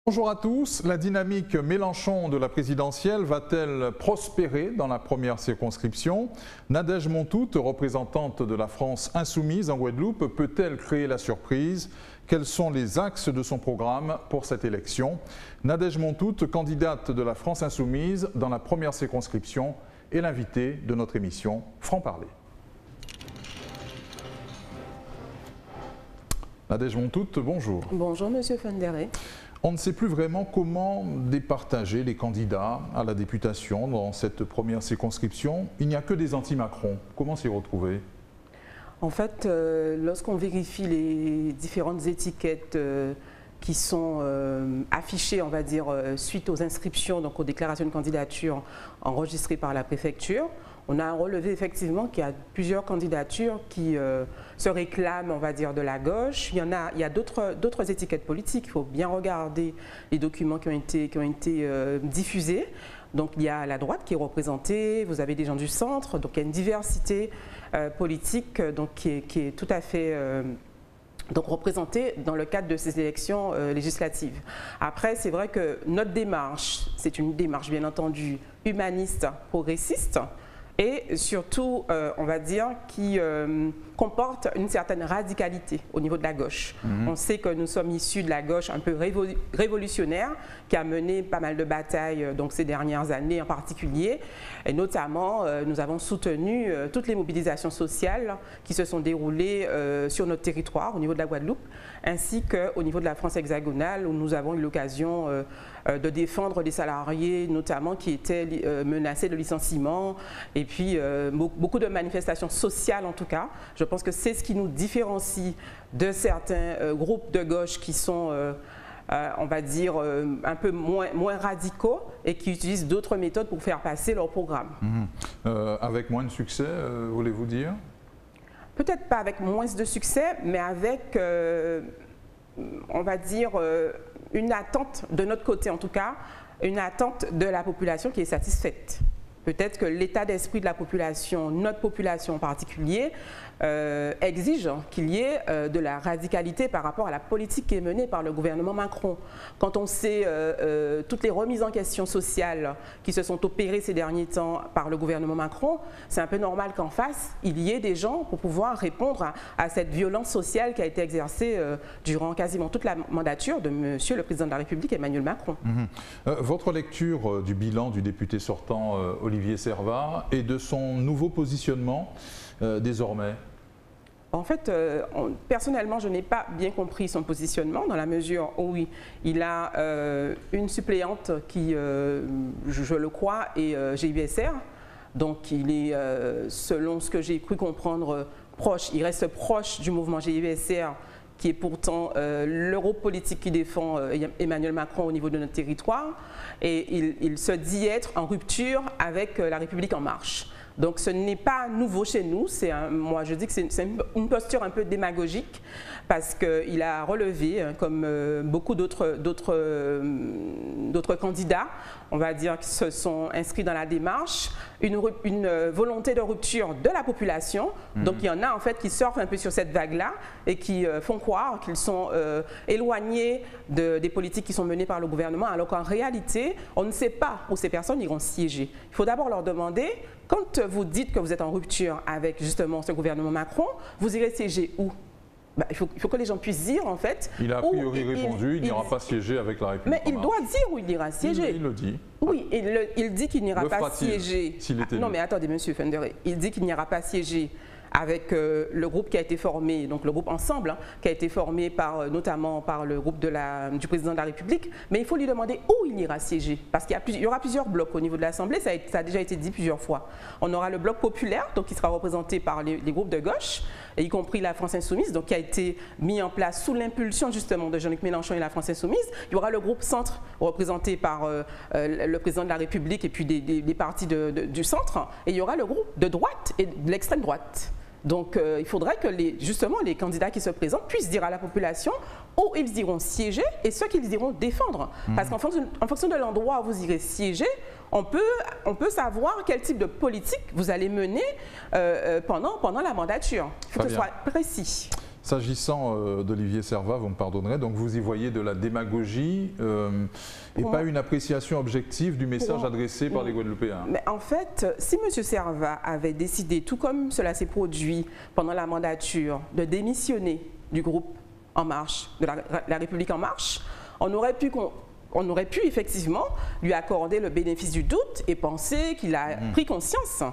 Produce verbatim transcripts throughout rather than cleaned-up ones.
Bonjour à tous. La dynamique Mélenchon de la présidentielle va-t-elle prospérer dans la première circonscription? Nadège Montout, représentante de la France insoumise en Guadeloupe, peut-elle créer la surprise? Quels sont les axes de son programme pour cette élection? Nadège Montout, candidate de la France insoumise dans la première circonscription, est l'invitée de notre émission Franc-Parler. Nadège Montout, bonjour. Bonjour Monsieur Fendere. On ne sait plus vraiment comment départager les candidats à la députation dans cette première circonscription. Il n'y a que des anti-Macron. Comment s'y retrouver? En fait, euh, lorsqu'on vérifie les différentes étiquettes euh, qui sont euh, affichées, on va dire, euh, suite aux inscriptions, donc aux déclarations de candidature enregistrées par la préfecture, on a relevé effectivement qu'il y a plusieurs candidatures qui euh, se réclament, on va dire, de la gauche. Il y en a, il y a d'autres, d'autres étiquettes politiques. Il faut bien regarder les documents qui ont été, qui ont été euh, diffusés. Donc il y a la droite qui est représentée, vous avez des gens du centre, donc il y a une diversité euh, politique donc, qui, est, qui est tout à fait euh, donc, représentée dans le cadre de ces élections euh, législatives. Après, c'est vrai que notre démarche, c'est une démarche bien entendu humaniste, progressiste, et surtout, euh, on va dire, qui euh, comporte une certaine radicalité au niveau de la gauche. Mmh. On sait que nous sommes issus de la gauche un peu révol révolutionnaire, qui a mené pas mal de batailles euh, donc, ces dernières années en particulier. Et notamment, euh, nous avons soutenu euh, toutes les mobilisations sociales qui se sont déroulées euh, sur notre territoire, au niveau de la Guadeloupe, ainsi qu'au niveau de la France hexagonale, où nous avons eu l'occasion euh, de défendre des salariés, notamment qui étaient euh, menacés de licenciement, et puis euh, beaucoup de manifestations sociales en tout cas. Je pense que c'est ce qui nous différencie de certains euh, groupes de gauche qui sont, euh, euh, on va dire, euh, un peu moins, moins radicaux et qui utilisent d'autres méthodes pour faire passer leur programme. Mmh. Euh, avec moins de succès, euh, voulez-vous dire? Peut-être pas avec moins de succès, mais avec, euh, on va dire, euh, une attente de notre côté en tout cas, une attente de la population qui est satisfaite. Peut-être que l'état d'esprit de la population, notre population en particulier, euh, exige qu'il y ait euh, de la radicalité par rapport à la politique qui est menée par le gouvernement Macron. Quand on sait euh, euh, toutes les remises en question sociales qui se sont opérées ces derniers temps par le gouvernement Macron, c'est un peu normal qu'en face, il y ait des gens pour pouvoir répondre à, à cette violence sociale qui a été exercée euh, durant quasiment toute la mandature de Monsieur le Président de la République, Emmanuel Macron. Mmh. Euh, votre lecture euh, du bilan du député sortant euh, Olivier Servat et de son nouveau positionnement euh, désormais? En fait, euh, on, personnellement, je n'ai pas bien compris son positionnement dans la mesure où oui, il a euh, une suppléante qui, euh, je, je le crois, est euh, G I B S R. Donc, il est, euh, selon ce que j'ai cru comprendre, proche, il reste proche du mouvement G I B S R, qui est pourtant euh, l'europolitique qui défend euh, Emmanuel Macron au niveau de notre territoire. Et il, il se dit être en rupture avec euh, la République en marche. Donc ce n'est pas nouveau chez nous, un, moi je dis que c'est une posture un peu démagogique parce qu'il a relevé, comme euh, beaucoup d'autres euh, d'autres candidats, on va dire, qui se sont inscrits dans la démarche, une, une volonté de rupture de la population. Mmh. Donc il y en a en fait qui surfent un peu sur cette vague-là et qui euh, font croire qu'ils sont euh, éloignés de, des politiques qui sont menées par le gouvernement, alors qu'en réalité, on ne sait pas où ces personnes iront siéger. Il faut d'abord leur demander, quand vous dites que vous êtes en rupture avec justement ce gouvernement Macron, vous irez siéger où? Bah, il, faut, il faut que les gens puissent dire en fait. Il a a priori répondu, il n'ira pas siéger avec la République. Mais il doit dire où il ira siéger. Il, il le dit. Oui, il, le, il dit qu'il n'ira pas siéger. Ah, non mais attendez Monsieur Fendere, il dit qu'il n'ira pas siéger avec euh, le groupe qui a été formé, donc le groupe Ensemble, hein, qui a été formé par, notamment par le groupe de la, du président de la République, mais il faut lui demander où il ira siéger, parce qu'il y, y aura plusieurs blocs au niveau de l'Assemblée, ça, ça a déjà été dit plusieurs fois. On aura le bloc populaire, donc qui sera représenté par les, les groupes de gauche, et y compris la France Insoumise, donc qui a été mis en place sous l'impulsion justement de Jean-Luc Mélenchon et la France Insoumise. Il y aura le groupe Centre, représenté par euh, euh, le président de la République et puis des, des, des partis de, de, du centre, et il y aura le groupe de droite et de l'extrême droite. Donc euh, il faudrait que les, justement les candidats qui se présentent puissent dire à la population où ils iront siéger et ce qu'ils iront défendre. Mmh. Parce qu'en fonction, en fonction de l'endroit où vous irez siéger, on peut, on peut savoir quel type de politique vous allez mener euh, pendant, pendant la mandature. Il faut que ce soit précis. S'agissant euh, d'Olivier Servat, vous me pardonnerez, donc vous y voyez de la démagogie euh, et pour pas moi, une appréciation objective du message pour, adressé par les Guadeloupéens. Mais en fait, si M. Servat avait décidé, tout comme cela s'est produit pendant la mandature, de démissionner du groupe En Marche, de la, la République En Marche, on aurait pu... On aurait pu effectivement lui accorder le bénéfice du doute et penser qu'il a mmh. pris conscience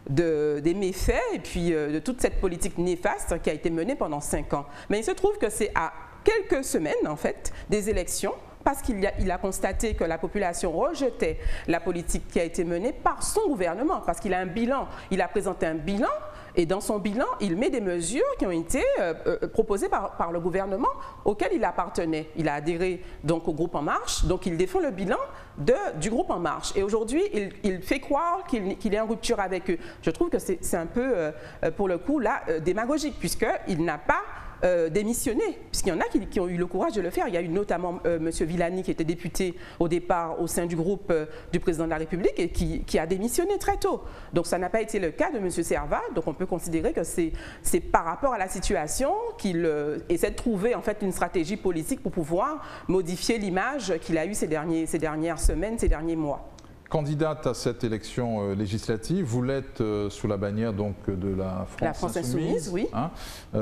de, des méfaits et puis euh, de toute cette politique néfaste qui a été menée pendant cinq ans. Mais il se trouve que c'est à quelques semaines en fait des élections, parce qu'il a, il a constaté que la population rejetait la politique qui a été menée par son gouvernement, parce qu'il a un bilan, il a présenté un bilan. Et dans son bilan, il met des mesures qui ont été euh, euh, proposées par, par le gouvernement auquel il appartenait. Il a adhéré donc au groupe En Marche, donc il défend le bilan de, du groupe En Marche. Et aujourd'hui, il, il fait croire qu'il qu'il est en rupture avec eux. Je trouve que c'est un peu, euh, pour le coup, là, euh, démagogique, puisqu'il n'a pas Euh, démissionner, puisqu'il y en a qui, qui ont eu le courage de le faire. Il y a eu notamment euh, M. Villani qui était député au départ au sein du groupe euh, du président de la République et qui, qui a démissionné très tôt. Donc ça n'a pas été le cas de M. Servat, donc on peut considérer que c'est par rapport à la situation qu'il euh, essaie de trouver en fait une stratégie politique pour pouvoir modifier l'image qu'il a eue ces, derniers, ces dernières semaines, ces derniers mois. Candidate à cette élection euh, législative, vous l'êtes euh, sous la bannière donc, de la France, la France Insoumise, insoumise oui. Hein,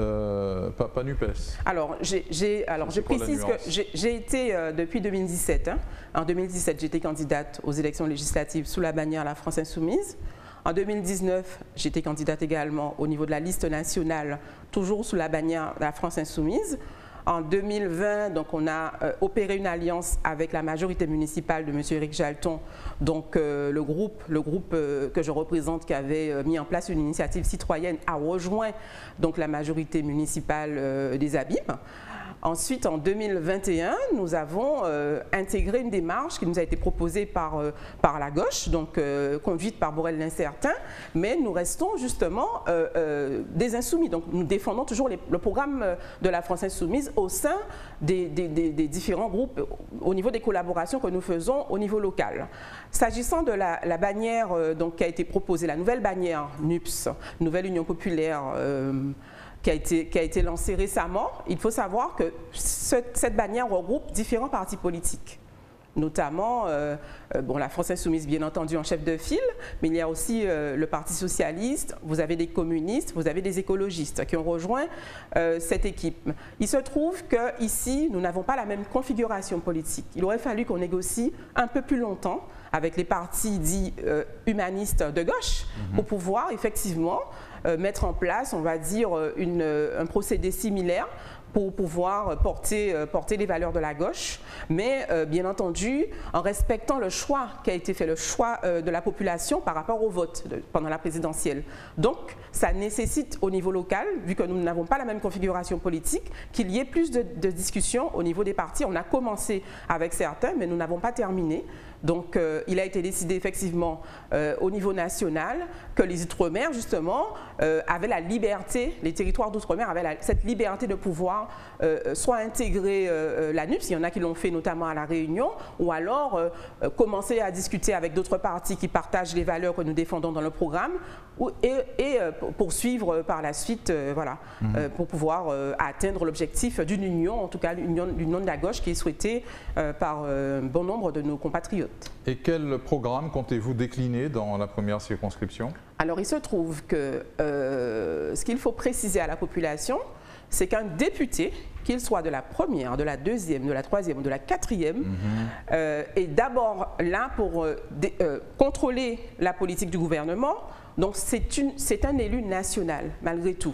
euh, pas, pas NUPES. Alors, j'ai, alors je précise que j'ai été euh, depuis deux mille dix-sept. Hein. En deux mille dix-sept, j'étais candidate aux élections législatives sous la bannière La France Insoumise. En deux mille dix-neuf, j'étais candidate également au niveau de la liste nationale, toujours sous la bannière La France Insoumise. En deux mille vingt, donc, on a euh, opéré une alliance avec la majorité municipale de M. Éric Jalton, donc euh, le groupe, le groupe euh, que je représente qui avait euh, mis en place une initiative citoyenne a rejoint donc, la majorité municipale euh, des Abîmes. Ensuite, en deux mille vingt et un, nous avons euh, intégré une démarche qui nous a été proposée par, euh, par la gauche, donc euh, conduite par Borel l'Incertain, mais nous restons justement euh, euh, des insoumis. Donc nous défendons toujours les, le programme de la France Insoumise au sein des, des, des, des différents groupes, au niveau des collaborations que nous faisons au niveau local. S'agissant de la, la bannière euh, donc, qui a été proposée, la nouvelle bannière NUPS, Nouvelle Union Populaire, euh, Qui a, été, qui a été lancée récemment, il faut savoir que ce, cette bannière regroupe différents partis politiques, notamment euh, euh, bon, la France Insoumise bien entendu en chef de file, mais il y a aussi euh, le Parti Socialiste, vous avez des communistes, vous avez des écologistes qui ont rejoint euh, cette équipe. Il se trouve qu'ici, nous n'avons pas la même configuration politique. Il aurait fallu qu'on négocie un peu plus longtemps avec les partis dits euh, humanistes de gauche mmh. pour pouvoir effectivement euh, mettre en place, on va dire, une, un procédé similaire pour pouvoir porter, porter les valeurs de la gauche, mais euh, bien entendu en respectant le choix qui a été fait, le choix euh, de la population par rapport au vote de, pendant la présidentielle. Donc ça nécessite au niveau local, vu que nous n'avons pas la même configuration politique, qu'il y ait plus de, de discussions au niveau des partis. On a commencé avec certains, mais nous n'avons pas terminé. Donc euh, il a été décidé effectivement euh, au niveau national que les Outre-mer justement euh, avaient la liberté, les territoires d'Outre-mer avaient la, cette liberté de pouvoir euh, soit intégrer euh, la NUPS, il y en a qui l'ont fait notamment à La Réunion, ou alors euh, commencer à discuter avec d'autres partis qui partagent les valeurs que nous défendons dans le programme ou, et, et euh, poursuivre par la suite euh, voilà, mmh. euh, pour pouvoir euh, atteindre l'objectif d'une union, en tout cas l'union de la gauche qui est souhaitée euh, par euh, bon nombre de nos compatriotes. Et quel programme comptez-vous décliner dans la première circonscription? Alors, il se trouve que euh, ce qu'il faut préciser à la population, c'est qu'un député, qu'il soit de la première, de la deuxième, de la troisième ou de la quatrième, mmh. euh, est d'abord là pour euh, dé, euh, contrôler la politique du gouvernement. Donc, c'est un élu national, malgré tout.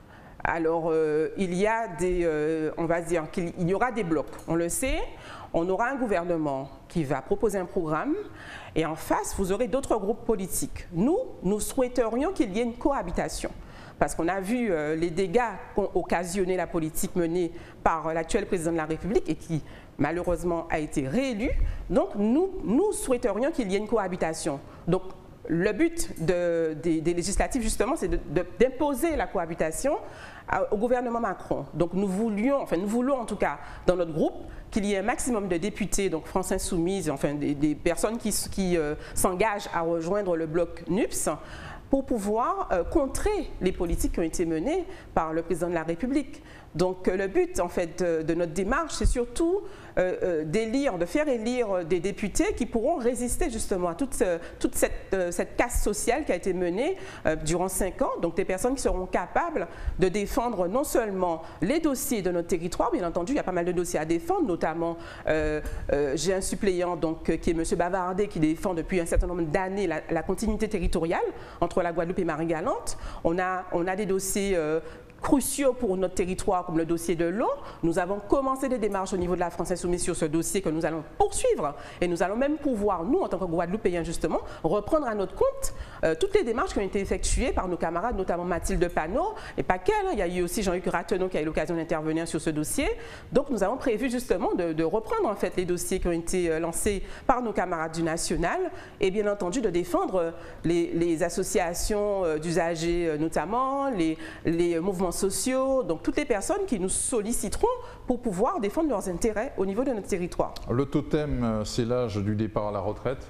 Alors, euh, il y a des, euh, on va dire qu'il y aura des blocs, on le sait. On aura un gouvernement qui va proposer un programme et en face, vous aurez d'autres groupes politiques. Nous, nous souhaiterions qu'il y ait une cohabitation parce qu'on a vu euh, les dégâts qu'ont occasionné la politique menée par euh, l'actuel président de la République et qui, malheureusement, a été réélu. Donc, nous, nous souhaiterions qu'il y ait une cohabitation. Donc, le but de, des, des législatives, justement, c'est d'imposer la cohabitation au gouvernement Macron. Donc nous voulions, enfin nous voulons en tout cas dans notre groupe qu'il y ait un maximum de députés, donc France Insoumise, enfin des, des personnes qui, qui euh, s'engagent à rejoindre le bloc NUPS pour pouvoir euh, contrer les politiques qui ont été menées par le président de la République. Donc le but en fait de, de notre démarche, c'est surtout euh, euh, d'élire, de faire élire des députés qui pourront résister justement à toute, euh, toute cette, euh, cette casse sociale qui a été menée euh, durant cinq ans. Donc des personnes qui seront capables de défendre non seulement les dossiers de notre territoire, bien entendu, il y a pas mal de dossiers à défendre, notamment euh, euh, j'ai un suppléant donc, qui est M. Bavardet qui défend depuis un certain nombre d'années la, la continuité territoriale entre la Guadeloupe et Marie-Galante. On a, on a des dossiers euh, cruciaux pour notre territoire, comme le dossier de l'eau. Nous avons commencé des démarches au niveau de la France Insoumise sur ce dossier que nous allons poursuivre et nous allons même pouvoir, nous, en tant que Guadeloupéens justement, reprendre à notre compte euh, toutes les démarches qui ont été effectuées par nos camarades, notamment Mathilde Panot, et pas qu'elle, hein. Il y a eu aussi Jean-Luc Rateneau qui a eu l'occasion d'intervenir sur ce dossier. Donc nous avons prévu justement de, de reprendre en fait les dossiers qui ont été lancés par nos camarades du national et bien entendu de défendre les, les associations d'usagers notamment, les, les mouvements sociaux, donc toutes les personnes qui nous solliciteront pour pouvoir défendre leurs intérêts au niveau de notre territoire. Le totem, c'est l'âge du départ à la retraite?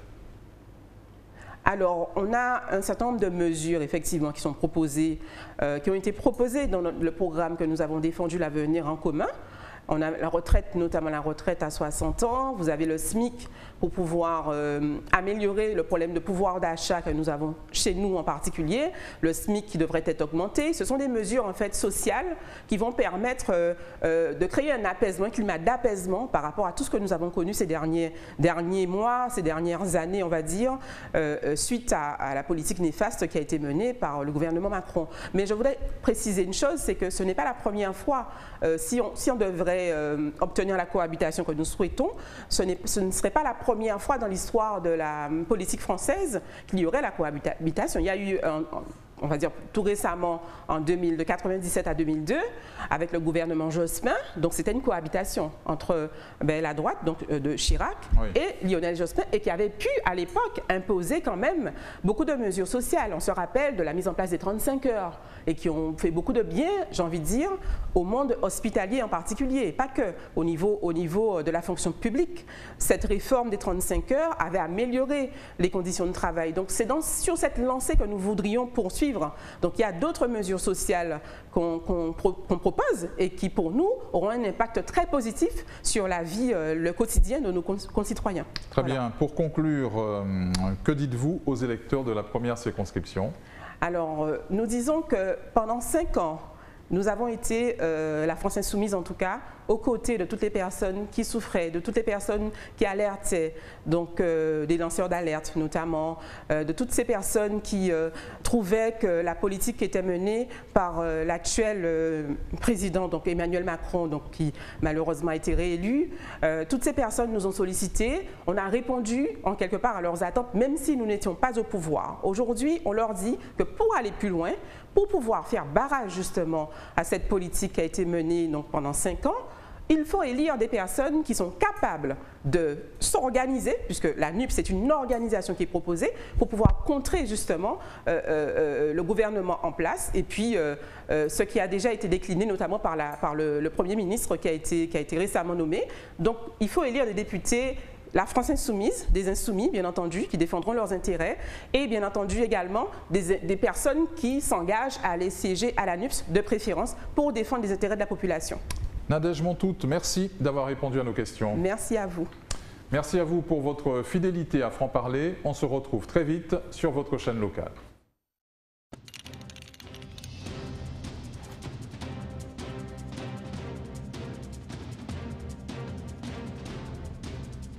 Alors, on a un certain nombre de mesures, effectivement, qui sont proposées, euh, qui ont été proposées dans notre, le programme que nous avons défendu, l'avenir en commun. On a la retraite, notamment la retraite à soixante ans. Vous avez le S M I C pour pouvoir euh, améliorer le problème de pouvoir d'achat que nous avons chez nous en particulier. Le S M I C qui devrait être augmenté. Ce sont des mesures en fait sociales qui vont permettre euh, euh, de créer un apaisement, un climat d'apaisement par rapport à tout ce que nous avons connu ces derniers, derniers mois, ces dernières années, on va dire, euh, suite à, à la politique néfaste qui a été menée par le gouvernement Macron. Mais je voudrais préciser une chose, c'est que ce n'est pas la première fois. Euh, si, on, si on devrait Euh, obtenir la cohabitation que nous souhaitons, ce, ce ne serait pas la première fois dans l'histoire de la politique française qu'il y aurait la cohabitation. Il y a eu un, on va dire tout récemment, en deux mille, de quatre-vingt-dix-sept à deux mille deux, avec le gouvernement Jospin. Donc c'était une cohabitation entre ben, la droite donc, euh, de Chirac oui. et Lionel Jospin, et qui avait pu à l'époque imposer quand même beaucoup de mesures sociales. On se rappelle de la mise en place des trente-cinq heures, et qui ont fait beaucoup de bien, j'ai envie de dire, au monde hospitalier en particulier, et pas que, au niveau, au niveau de la fonction publique. Cette réforme des trente-cinq heures avait amélioré les conditions de travail. Donc c'est sur cette lancée que nous voudrions poursuivre. Donc il y a d'autres mesures sociales qu'on qu'on pro, qu'on propose et qui pour nous auront un impact très positif sur la vie, euh, le quotidien de nos concitoyens. Très voilà. bien. Pour conclure, euh, que dites-vous aux électeurs de la première circonscription? Alors euh, nous disons que pendant cinq ans, nous avons été, euh, la France Insoumise en tout cas, aux côtés de toutes les personnes qui souffraient, de toutes les personnes qui alertaient, donc euh, des lanceurs d'alerte notamment, euh, de toutes ces personnes qui euh, trouvaient que la politique qui était menée par euh, l'actuel euh, président, donc Emmanuel Macron, donc, qui malheureusement a été réélu. Euh, toutes ces personnes nous ont sollicités, on a répondu en quelque part à leurs attentes, même si nous n'étions pas au pouvoir. Aujourd'hui, on leur dit que pour aller plus loin, pour pouvoir faire barrage justement à cette politique qui a été menée donc, pendant cinq ans, il faut élire des personnes qui sont capables de s'organiser, puisque la N U P, c'est une organisation qui est proposée, pour pouvoir contrer justement euh, euh, le gouvernement en place, et puis euh, euh, ce qui a déjà été décliné notamment par, la, par le, le Premier ministre qui a, été, qui a été récemment nommé. Donc il faut élire des députés, la France Insoumise, des insoumis bien entendu, qui défendront leurs intérêts, et bien entendu également des, des personnes qui s'engagent à aller siéger à la N U P S de préférence pour défendre les intérêts de la population. Nadège Montout, merci d'avoir répondu à nos questions. Merci à vous. Merci à vous pour votre fidélité à Franc Parler. On se retrouve très vite sur votre chaîne locale.